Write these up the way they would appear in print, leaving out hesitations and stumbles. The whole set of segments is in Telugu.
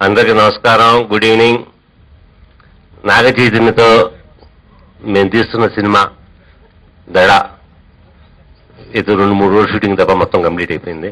అందరికీ నమస్కారం, గుడ్ ఈవినింగ్. నాగ చైతన్యతో మేము తీస్తున్న సినిమా దడ ఇది 2-3 రోజులు షూటింగ్ తప్ప మొత్తం కంప్లీట్ అయిపోయింది.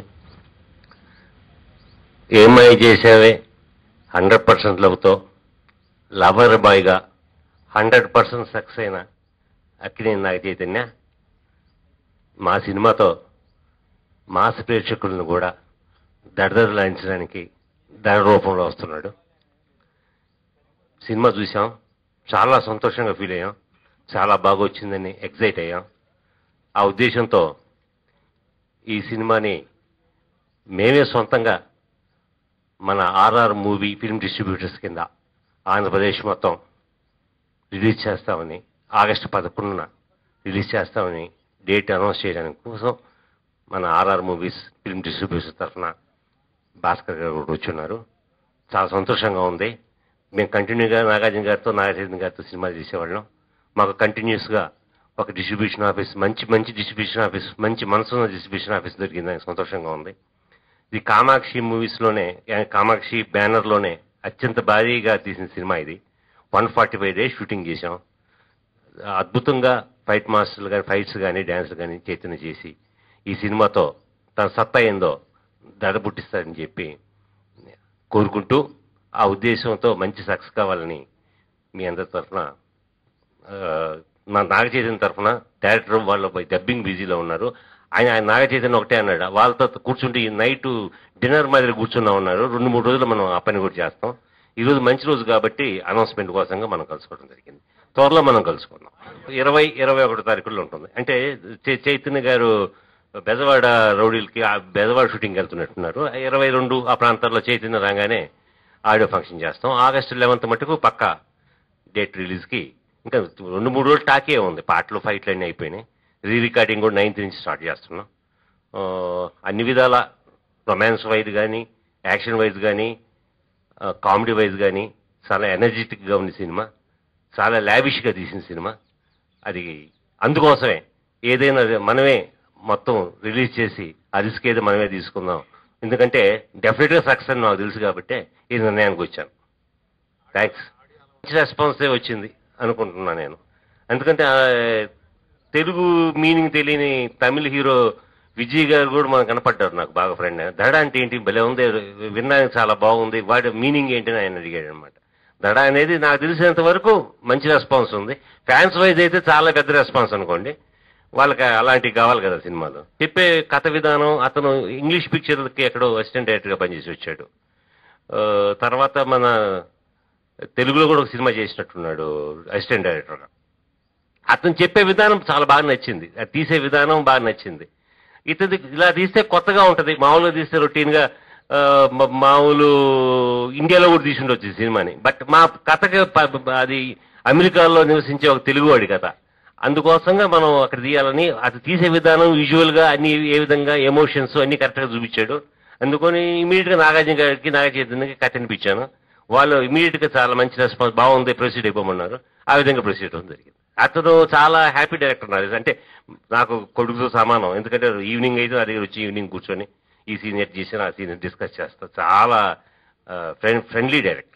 ఏమై చేసావే 100% లవ్తో లవర్ బాయ్గా 100% సక్సెస్ అయిన అక్కినేని నాగ చైతన్య మా సినిమాతో మాస్ ప్రేక్షకులను కూడా దడదడలాయించడానికి దడ రూపంలో వస్తున్నాడు. సినిమా చూసాం, చాలా సంతోషంగా ఫీల్ అయ్యాం, చాలా బాగా వచ్చిందని ఎక్సైట్ అయ్యాం. ఆ ఉద్దేశంతో ఈ సినిమాని మేమే సొంతంగా మన ఆర్ఆర్ మూవీ ఫిల్మ్ డిస్ట్రిబ్యూటర్స్ కింద ఆంధ్రప్రదేశ్ మొత్తం రిలీజ్ చేస్తామని, ఆగస్టు 11న రిలీజ్ చేస్తామని డేట్ అనౌన్స్ చేయడానికి కోసం మన ఆర్ఆర్ మూవీస్ ఫిల్మ్ డిస్ట్రిబ్యూటర్స్ తరఫున భాస్కర్ గారు కూడా వచ్చున్నారు. చాలా సంతోషంగా ఉంది. మేము కంటిన్యూగా నాగార్జున గారితో, నాగచైతన్య గారితో సినిమాలు చేసేవాళ్ళం. మాకు కంటిన్యూస్గా ఒక డిస్ట్రిబ్యూషన్ ఆఫీస్, మంచి డిస్ట్రిబ్యూషన్ ఆఫీస్, మంచి మనసున్న డిస్ట్రిబ్యూషన్ ఆఫీస్ దొరికిందని సంతోషంగా ఉంది. ఇది కామాక్షి మూవీస్లోనే, కామాక్షి బ్యానర్లోనే అత్యంత భారీగా తీసిన సినిమా ఇది. 145 days షూటింగ్ చేశాం. అద్భుతంగా ఫైట్ మాస్టర్లు కానీ, ఫైట్స్ కానీ, డ్యాన్స్లు కానీ చైతన్య చేసి ఈ సినిమాతో తన సత్తా ఏందో దడ పుట్టిస్తారని చెప్పి కోరుకుంటూ, ఆ ఉద్దేశంతో మంచి సక్సెస్ కావాలని మీ అందరి తరఫున, మా నాగ చైతన్య తరఫున డైరెక్టర్ వాళ్ళు డబ్బింగ్ బిజీలో ఉన్నారు. ఆయన నాగ చైతన్య ఒకటే అన్నాడు, వాళ్ళతో కూర్చుంటే ఈ నైట్ డిన్నర్ మాదిరి కూర్చున్నా ఉన్నారు. 2-3 రోజులు మనం ఆ పని కూడా చేస్తాం. ఈరోజు మంచి రోజు కాబట్టి అనౌన్స్మెంట్ కోసంగా మనం కలుసుకోవడం జరిగింది. త్వరలో మనం కలుసుకుందాం. 20-21 తారీఖుల్లో ఉంటుంది. అంటే చైతన్య గారు బెజవాడ రౌడీలకి ఆ బెజవాడ షూటింగ్కి వెళ్తున్నట్టున్నారు. 22 ఆ ప్రాంతాల్లో చైతన్య రాగానే ఆడియో ఫంక్షన్ చేస్తాం. ఆగస్టు 11 మటుకు పక్కా డేట్ రిలీజ్కి ఇంకా 2-3 రోజులు టాకే ఉంది. పాటలు, ఫైట్లు అన్నీ అయిపోయినాయి. రికార్డింగ్ కూడా 9th నుంచి స్టార్ట్ చేస్తున్నాం. అన్ని విధాల రొమాన్స్ వైజ్ కానీ, యాక్షన్ వైజ్ కానీ, కామెడీ వైజ్ కానీ చాలా ఎనర్జెటిక్గా ఉంది సినిమా. చాలా లావిష్గా తీసిన సినిమా. అది అందుకోసమే ఏదైనా మనమే మొత్తం రిలీజ్ చేసి ఆ రిస్క్ ఏదో మనమే తీసుకుందాం. ఎందుకంటే డెఫినెట్గా సక్సెస్ అని నాకు తెలుసు కాబట్టి ఈ నిర్ణయానికి వచ్చాను. థ్యాంక్స్. మంచి రెస్పాన్సే వచ్చింది అనుకుంటున్నాను నేను. ఎందుకంటే తెలుగు మీనింగ్ తెలియని తమిళ హీరో విజయ్ గారు కూడా మనకు కనపడ్డారు. నాకు బాగా ఫ్రెండ్. దడ అంటే ఏంటి, భలే ఉంది, వినడానికి చాలా బాగుంది, వాటి మీనింగ్ ఏంటని ఆయన అడిగాడు అనమాట. దడ అనేది నాకు తెలిసినంత వరకు మంచి రెస్పాన్స్ ఉంది. ఫ్యాన్స్ వైజ్ అయితే చాలా పెద్ద రెస్పాన్స్ అనుకోండి. వాళ్ళకి అలాంటివి కావాలి కదా సినిమాలో. చెప్పే కథ విధానం, అతను ఇంగ్లీష్ పిక్చర్లకి ఎక్కడో అసిస్టెంట్ డైరెక్టర్గా పనిచేసి వచ్చాడు. తర్వాత మన తెలుగులో కూడా ఒక సినిమా చేసినట్టున్నాడు అసిస్టెంట్ డైరెక్టర్గా. అతను చెప్పే విధానం చాలా బాగా నచ్చింది, అది తీసే విధానం బాగా నచ్చింది. ఇతది ఇలా తీస్తే కొత్తగా ఉంటుంది. మామూలుగా తీస్తే రొటీన్గా మామూలు ఇండియాలో కూడా తీసి ఉండొచ్చు ఈ సినిమాని. బట్ మా కథకి అది అమెరికాలో నివసించే ఒక తెలుగువాడి కథ. అందుకోసంగా మనం అక్కడ తీయాలని, అది తీసే విధానం, విజువల్గా అన్ని ఏ విధంగా ఎమోషన్స్ అన్ని కరెక్ట్గా చూపించాడు. అందుకని ఇమీడియట్గా నాగార్జున గారికి, నాగ చైతన్యకి కథ అనిపించాను. వాళ్ళు ఇమీడియట్గా చాలా మంచి రెస్పాన్స్, బాగుంది, ప్రొసీడ్ అయిపోమన్నారు. ఆ విధంగా ప్రొసీడ్ అవ్వడం జరిగింది. అతను చాలా హ్యాపీ డైరెక్టర్ నాకు. అంటే నాకు కొడుకుతో సమానం. ఎందుకంటే ఈవినింగ్ అయితే నా దగ్గర వచ్చి ఈవినింగ్ కూర్చొని ఈ సీనియర్ చేసిన ఆ సీనియర్ డిస్కస్ చేస్తా. చాలా friendly director.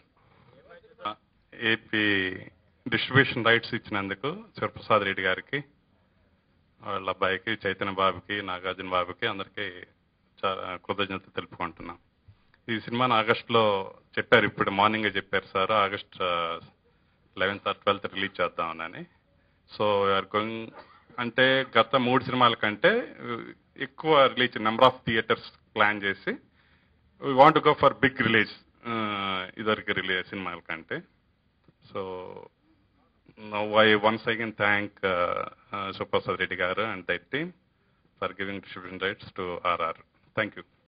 AP distribution rights ఇచ్చినందుకు శివప్రసాద్ రెడ్డి గారికి, వాళ్ళ అబ్బాయికి, చైతన్య బాబుకి, నాగార్జున బాబుకి అందరికీ చాలా కృతజ్ఞత తెలుపుకుంటున్నాం. ఈ సినిమాను ఆగస్టులో చెప్పారు, ఇప్పుడు మార్నింగే చెప్పారు sir, August 11th or 12th release చేద్దామని. సో వీఆర్ గోయింగ్, అంటే గత 3 సినిమాల కంటే ఎక్కువ release, number of theatres plan చేసి we want go for big release ఇదివరకు రిలీజ్ సినిమాల కంటే. So now I once again thank Suprasad Reddy garu and that team for giving distribution rights to RR. Thank you.